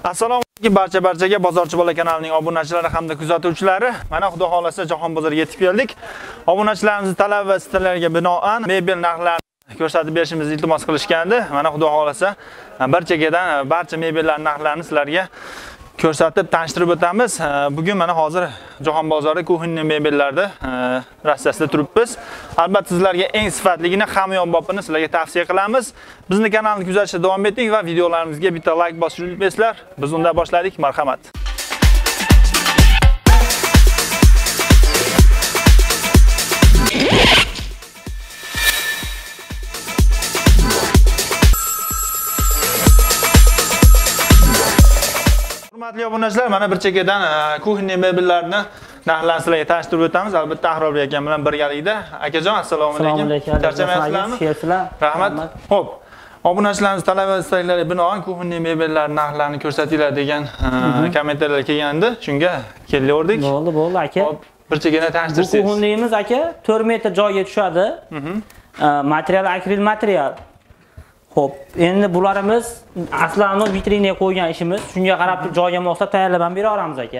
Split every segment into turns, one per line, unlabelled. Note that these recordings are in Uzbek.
Assalomu alaykum barchaga Bozorchi bola kanalining obunachilari hamda kuzatuvchilari. Mana xudo xolasa Jahon bozoriga yetib keldik. Obunachilarimizning talab va istalariga binoan mebel narxlarini ko'rsatib berishimizni iltimos qilishgandi. Mana xudo xolasa barchadan barcha mebellarning narxlarini sizlarga ko'rsatib tanishtirib o'tamiz. Bugun mana hozir Jahon bozori kuxinni mebellarda rassasida turibmiz. Albatta sizlarga eng sifatligini, hamyonbopini sizlarga tavsiya qilamiz. Bizni kanalni kuzatishda davom eting va videolarimizga bitta like bosishni unutmaysizlar. Biz unda boshladik. Marhamat. Hurmatli obunachilar, mana bir chekkadan kuxinni mebellarni narxlarini sizlarga tanishtirib o'tamiz. Albatta Ahrobek akam bilan birgalikda. Akajon, assalomu alaykum. Charchamayapsizlarmi? Rahmat. Xo'p. Obunachilarimiz talab va istaklariga binoan kuxinni mebellar narxlarini ko'rsatinglar degan kommentariylar kelgandi. Shunga keldik.
Bo'ldi aka.
Xo'p, bir chekkadan tanishtirsangiz.
Bu kuxinimiz aka 4 metr joyga tushadi. Material akril material. Xo'p, endi bularimiz aslan vitrinaga qo'ygan ishimiz. Shunga qarab joyga moslab tayyorlab ham bera olamiz aka.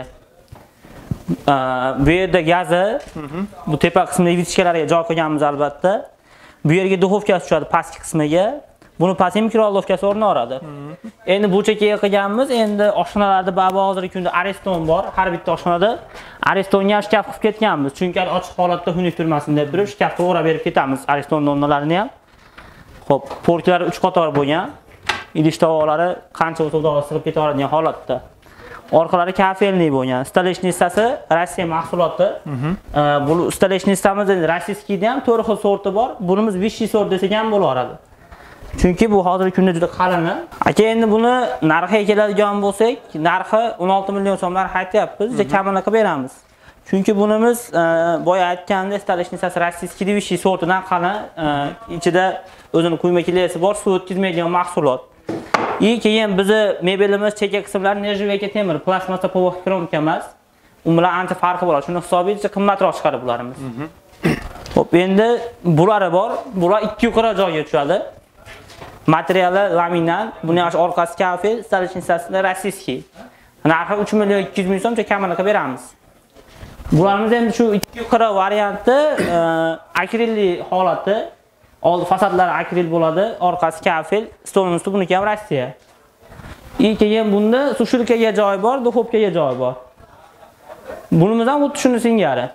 Bu yerda gazi, bu tepa qismidagi vitrichkalarga joy qo'yganmiz albatta. Bu yerga duxovkasi tushadi pastki qismiga. Buni pastki mikrolovkasi o'rni oladi. Endi bu chekkaga qilganmiz. Endi oshxonalarda ba'zi hozirgi kunda Ariston bor. Har bitta oshxonada Aristonga shkaf qilib ketganmiz. Chunki ochiq holatda xunuk turmasin deb turib shkafga o'rab berib ketamiz Ariston donalarini ham. Xo'p, portlari 3 qator bo'lgan. Idish tovoqlari qancha o'tib sig'ib keta oladigan holatda. Orqalari kafelniy bo'lgan. Stolechnicasi Rossiya mahsuloti. Bu stolechnicamiz rossiyskiyda ham 4 xil sorti bor. Bunimiz vishniy sort desak ham bo'laveradi. Chunki bu hozirgi kunda juda qalin. Aka, endi buni narxiga keladigan bo'lsak, narxi 16 million so'mlar aytyapmiz, juda kamini qilib beramiz. Chunki bunimiz boya aytgandek stolechnicasi rossiyskiy vishniy sortidan qalin, ichida o'zini quyma kilesi bor, suv o'tkazmaydigan mahsulot. Keyin bizni mebelimiz chekka qismlari nerjiveka temir, plastmassa povoq kromka emas. U bilan ancha farqi bor. Shuni hisobiga qimmatroq chiqadi bularimiz. Xo'p, endi bulari bor. Bular 2 yuqori joyga tushadi. Materiali laminat, buni orqasi kafel, stolechnicasi rossiyskiy. Narxi 3 million 200 ming so'mcha kamini qilib beramiz. Bularimiz endi shu 2 yuqori varianti akrilli holati. Oldi fasadlari akril bo'ladi, orqasi kafel, stolning usti buniki ham Rossiya. Keyin bunda sushilkaga joy bor, duxovkaga joy bor. Bunimiz ham xuddi shuni singari.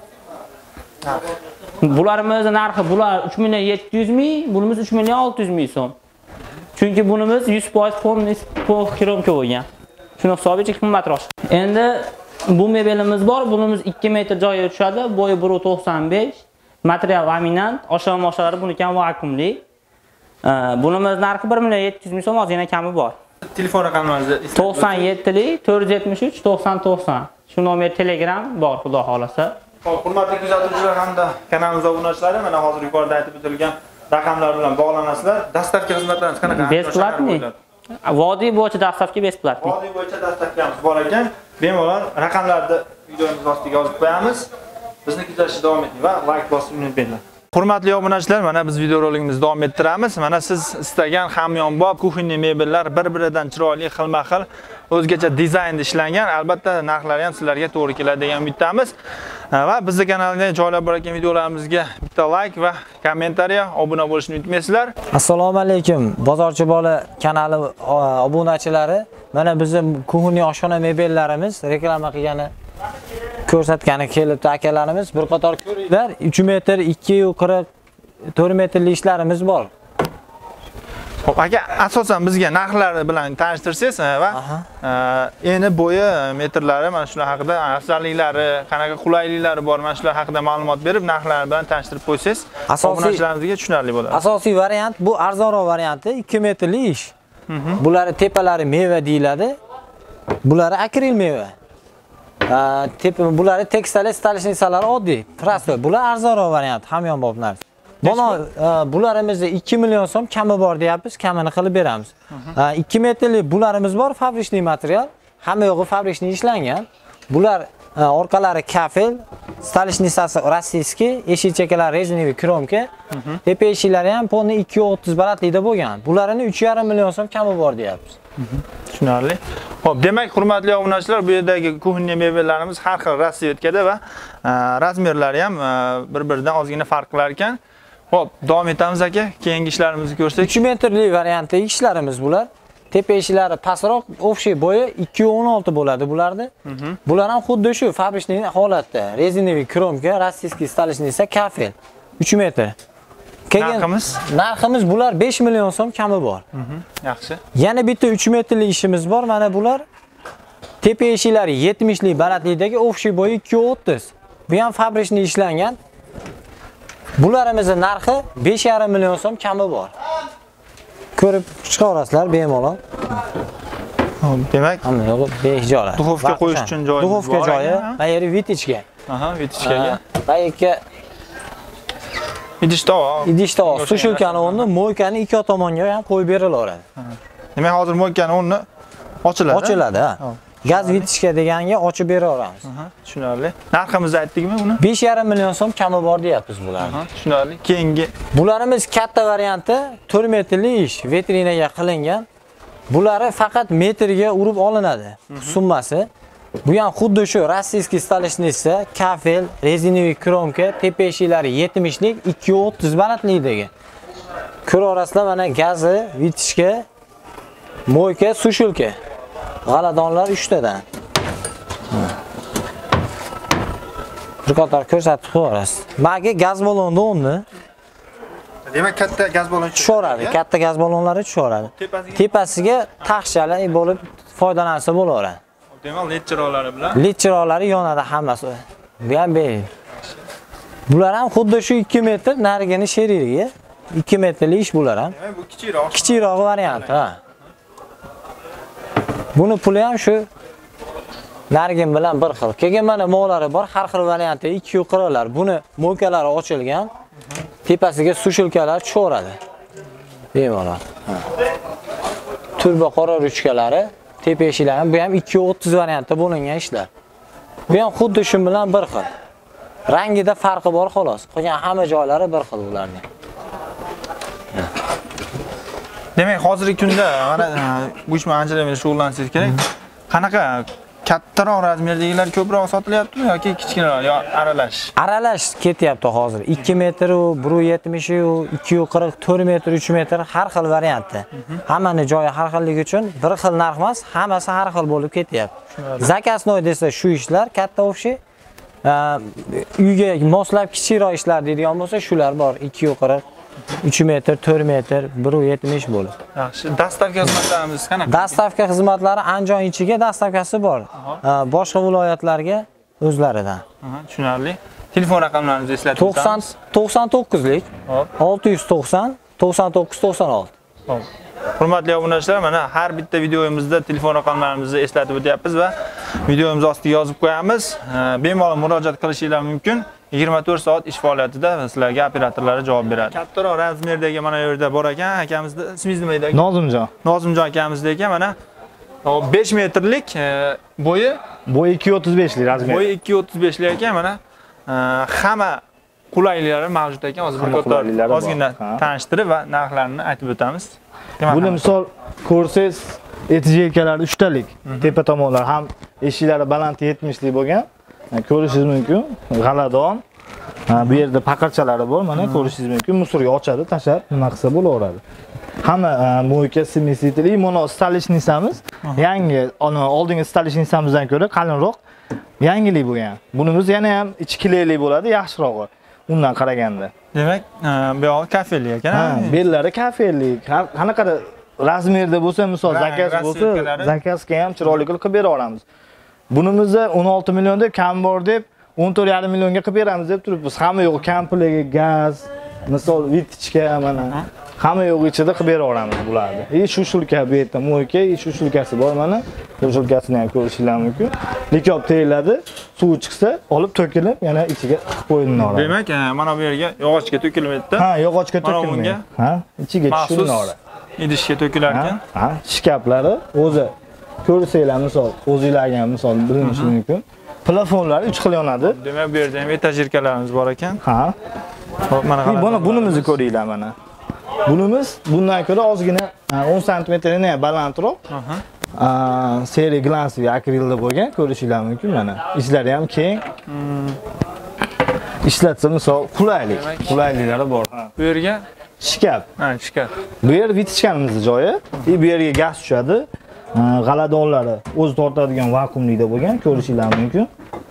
Bularimiz narxi bular 3 million 700 ming, bunimiz 3 million 600 ming so'm. Chunki bunimiz 100% kromka bo'lgan. Shuni hisobiga qimmatroq. Endi bu mebelimiz bor, bunimiz 2 metr joyga tushadi, bo'yi 1.95. Material laminat, oshxona buniki ham vakuumli. Bunimiz narxi 1 million 700 ming so'm, ozgina kami bor.
Telefon raqamingizni
97 473 9090. Shu nomer Telegram bor, xudo xolasa.
Xo'p, hurmatli kuzatuvchilar hamda kanalimiz obunachilari, mana hozir yuqorida aytib o'tilgan raqamlar bilan bog'lanasizlar. Dastavka xizmatlarimiz qanaqa?
Besplatniy. Vodiy bo'yicha dastavka besplatniy.
Vodiy bo'yicha dastavkamiz bor ekan. Bemalol raqamlarni videomiz ostiga yozib qo'yamiz. Bizni kuzatishda davom eting va like bosishni unutmanglar. Hurmatli obunachilar, mana biz videorolikimizni davom ettiramiz. Mana siz istagan hamyonbop kuxinni mebellar bir-biridan chiroyli, xilma-xil, o'zgacha dizaynda ishlangan. Albatta narxlari ham sizlarga to'g'ri keladi degan umiddamiz. Va bizni kanalga joylab borgan videolarimizga bitta like va kommentariya, obuna bo'lishni unutmaysizlar.
Assalomu alaykum, Bozorchi bola kanali obunachilari. Mana bizim kuxinni oshxona mebellarimiz reklama qilgani ko'rsatgani kelibdi akalarimiz. Bir qator ko'ringlar, 3 metr, 2.40, 4 metrli ishlarimiz bor.
Xo'p, aka, asosan bizga narxlari bilan tanishtirsangiz va endi bo'yi, metrlari, mana shular haqida, afzalliklari, qanaqa qulayliklari bor, mana shular haqida ma'lumot berib, narxlari bilan tanishtirib qo'ysangiz, obunachilarimizga tushunarli bo'ladi.
Asosiy variant bu arzonroq varianti, 2 metrli ish. Bular tepalari meva deyiladi. Bular akril meva. Bular tekstil stolechnicalari oddiy, prosto. Bular arzonroq variant, hamyonbop narsa. Mana bularimizni 2 million so'm kami bor deyapmiz, kamini qilib beramiz. 2 metrli bularimiz bor, fabrichniy material. Hamma yo'g'i fabrichniy ishlangan. Bular orqalari kafel, stolishnicasi rossiyskiy, eshik chekalari rezinoviy kromka. Tepa eshiklari ham polni 230 baratlikda bo'lgan. Bularning 3,5 million so'm kami bor deyapmiz.
Tushunarli. Xo'p, demak, hurmatli obunachilar, bu yerdagi kuxniya mebellarimiz har xil rasiyotgada va razmerlari ham bir-biridan ozgina farq qilar ekan. Xo'p, davom etamiz aka. Keyingi ishlarimizni ko'rsak.
3 metrli variantdagi ishlarimiz bular. Tepa eshiklari pastroq, общий bo'yi 2,16 bo'ladi bularda. Bular ham xuddi shu fabrichniy holatda. Rezinoviy kromka, rossiyskiy stolishnica, kafel. 3 metr. Narximiz bular 5 million so'm kami bor.
Yaxshi.
Yana bitta 3 metrli ishimiz bor. Mana bular tepa eshiklari 70 lik balandlikdagi общий bo'yi 2,30. Bu ham fabrichniy ishlangan. Bularimizning narxi 5,5 million so'm kami bor. Ko'rib chiqaverasizlar bemalol.
Demak,
behijolat.
Duxovka qo'yish uchun joyimiz bor.
Duxovka joyi, qayeri vitichka.
Aha, vitichkaga.
Qayerga idishda sushilkani o'rni mo'ykani ikki tomonga ham qo'yib berilaveradi.
Demak, hozir mo'ykani o'rni ochiladi.
Ochiladi, ha. Gaz vitichka deganga ochib beraveramiz.
Tushunarli. Narximizni aytdikmi buni?
5,5 million so'm kami bor deyapmiz bularni.
Tushunarli. Keyingi
bularimiz katta varianti 4 metrli ish, vitrinaga qilingan. Bulari faqat metrga urib olinadi. Summasi. Bu ham xuddi shu rossiyskiy stolishnica, kafel, rezinoviy kromka, tepa eshiklari 70 lik, 2,30 balandlikdagi. Ko'raverasizlar, mana gazi, vitichka, mo'yka, sushilka. G'aladonlar 3 tadan. Bir qator ko'rsatib qo'yasiz. Magi gaz balonni o'rni.
Demak, katta gaz balloni
tushaveradi. Katta gaz ballonlari tushaveradi. Tepasiga taxchalar bo'lib foydalansa bo'laveradi.
Demak, led chiroqlari bilan.
Led chiroqlari yonadi hammasi. Bu ham bering. Bular ham xuddi shu 2 metr narigini sherigiga 2 metrli ish bular ham.
Demak, bu kichikroq.
Kichikroq variant, ha. Buni puli ham shu narigin bilan bir xil. Keyin mana mo'lari bor, har xil variantda 240 lar. Buni mo'kalari ochilgan. Tepasiga sushilkalar tushaveradi. Bemalol. Turbo qora ruchkalari, tepa eshiklari bu ham 230 variantda bo'lingan ishlar. Bu ham xuddi shu bilan bir xil. Rangida farqi bor xolos. Qolgan hamma joylari bir xil ularning.
Demak, hozirgi kunda mana bu ish bilan anchadan beri shug'ullanishingiz kerak. Qanaqa kattaroq razmerdagilar ko'proq sotilyaptimi yoki kichkinaroq yo aralash?
Aralash ketyapti hozir. 2 metr, 1.70, 2.40, 4 metr, 3 metr har xil variantda. Hammani joyi har xilligi uchun bir xil narx emas, hammasi har xil bo'lib ketyapti. Zakasnoy desa shu ishlar katta o'xshi. Uyga moslab kichikroq ishlar deydigan bo'lsa, shular bor. 2.40, 3 metr, 4 metr, 1.70 bo'lib.
Yaxshi. Dastavka xizmatlarimiz qanaqa?
Dastavka xizmatlari Andijon ichiga dastavkasi bor. Boshqa viloyatlarga o'zlaridan.
Tushunarli. Telefon raqamlaringizni eslatib o'tamiz.
99 lik 690 99 96.
Xo'p. Hurmatli obunachilar, mana har bitta videomizda telefon raqamlarimizni eslatib o'tyapmiz va videomiz ostiga yozib qo'yamiz. Bemalol murojaat qilishingiz mumkin. 24 soat ish faoliyatida sizlarga operatorlari javob beradi. Kattaroq razmerdagi mana bu yerda bor ekan, akamizni ismingiz nima edi?
Nozimjon.
Nozimjon akamizni ekan, mana 5 metrlik bo'yi
235 lik razmer.
Bo'yi 235 lik ekan, mana hamma qulayliklari mavjud ekan. Hozir bir qator ozgina tanishtirib va narxlarini aytib o'tamiz.
Buni misol ko'rsangiz, etijelkalari 3 talik. Tepa tomonlar ham eshiklari baland 70 lik bo'lgan. Ko'rishingiz mumkin. G'aladon. Bu yerda paqirchalari bor, mana ko'rishingiz mumkin. Musorga ochadi, tashab, nima qilsa bo'laveradi. Hamma mo'yka simmetrli, mana stolishnicamiz yangi, oldingi stolishnicamizdan ko'ra qalinroq, yangilik bo'lgan. Bunimiz yana ham ichi kilaylik bo'ladi, yaxshirog'i undan qaraganda.
Demak, bu yoq kafellik ekan.
Ha, bellari kafellik. Qanaqa razmerda bo'lsa, misol zakaz bo'lsa, zakazga ham chiroyli qilib beraveramiz. Bunimizda 16 millionda kam bor deb 14,5 millionga qilib beramiz deb turibmiz. Hamma yo'q kampligi, gaz, misol vitichka mana hamma yo'q ichida qilib beraveramiz bularni. Shu shulka bu yerda mo'yka, shu shulkasi bor mana. Bu shulkasini ham ko'rishingiz mumkin. Likob teyiladi, suv chiqsa, olib to'kilib, yana ichiga qilib qo'yiladi.
Demak, mana bu yerga yog'ochga to'kilmaydi.
Ha, yog'ochga to'kilmaydi. Ha, ichiga tushiriladi.
Idishga to'kilar ekan.
Ha, shkaplari o'zi ko'rsanglar, misol, o'zingizlarga ham misol bilinishi mumkin. Plafonlar 3 xil yonadi.
Demak, bu yerda ham etaj yelkalarimiz bor ekan.
Ha.
Hop, mana
Buni bunimizni ko'ringlar mana. Bunimiz bundan ko'ra ozgina 10 sm balandroq. Seri glansli akrilda bo'lgan, ko'rishinglar mumkin mana. Ichlari ham keng. Ishlatsa misol qulayliklari bor.
Bu yerga
Shkaf.
shkaf.
Bu yer vitishkanimizning joyi. Bu yerga gaz tushadi. G'aladonlari o'zi tortadigan vakuumlikda bo'lgan, ko'rishinglar mumkin.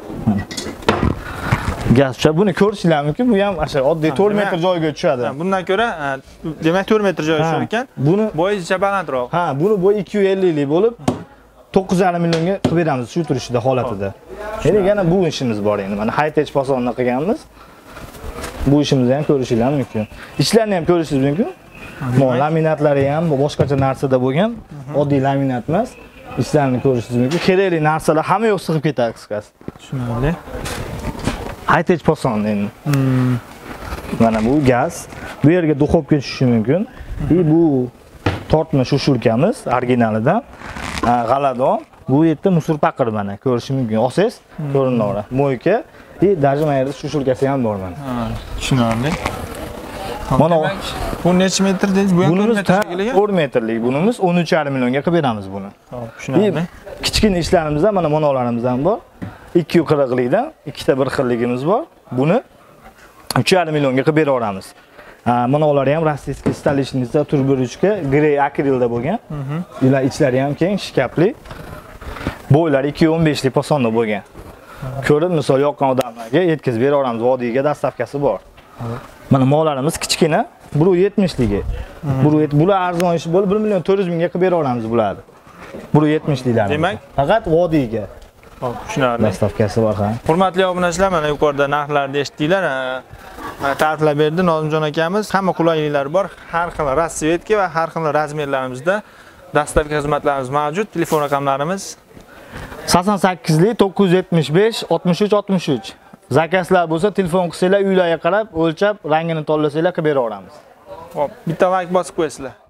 Gaz tushadi. Buni ko'rishinglar mumkin. Bu ham o'sha oddiy 4 metr joyga tushadi.
Bundan ko'ra, demak 4 metr joy tushar ekan.
Buni
Bo'yicha balandroq.
buni bo'yi 250 lik bo'lib 9,5 millionga qilib beramiz shu turishida holatida. Endi yana bu ishimiz bor endi. Mana high-tech posonni qilganmiz. Bu ishimizni ham ko'rishinglar mumkin. Ishlarni ham ko'rishingiz mumkin. Laminatlari ham boshqacha narsada bo'lgan, oddiy laminat emas. Ishlarni ko'rishingiz mumkin. Kerakli narsalar hamma yo'q sig'ib ketadi qisqasi.
Tushunarli.
High-tech poson endi. Mana bu gaz. Bu yerga duxovka tushishi mumkin. Bu tortma shushurkamiz originalidan. G'aladon. Bu yerda musor paqir mana ko'rishingiz mumkin. Olsangiz ko'rinaveradi. Mo'yka, даже mana yerda shushurkasi ham bor mana.
Tushunarli.
Mana
bu necha metr dedingiz? Bu ham 4
bunimiz
metr shekilli.
4 metrlik bunimiz 13,5 millionga qilib beramiz buni.
Hop, tushunarli.
Kichkina ishlarimizdan mana monolarimiz ham bor. 240likdan ikkita bir xilligimiz bor. Buni 3,5 millionga qilib beraveramiz. Mana ular ham rossiyskiy stolishnica turburuchka grey akrilda bo'lgan. Ular ichlari ham keng, shkafli. Bo'ylari 2.15 lik posonda bo'lgan. Ko'rib, misol yoqqan odamlarga yetkazib beraveramiz. Vodiyga dastavkasi bor. Mana mollarimiz kichkina, 1.70 ligi. Bular arzon ish bo'lib 1 million 400 mingga qilib beraveramiz bularni. 1.70 liklarni.
Demak,
faqat vodiyga.
Hop, tushunarli.
Dastavkasi bor ha.
Hurmatli obunachilar, mana yuqorida narxlarni eshitdinglar. Ta'riflab berdi Nozimjon akamiz. Hamma qulayliklari bor. Har xil rasvetka va har xil razmerlarimizda dastavka xizmatlarimiz mavjud. Telefon raqamlarimiz
88 lik 975 63 63. Zakazlar bo'lsa telefon qilsanglar, uylarga qarab, o'lchab, rangini tanlasanglar qilib beraveramiz.
hop, bitta like bosib qo'yasizlar.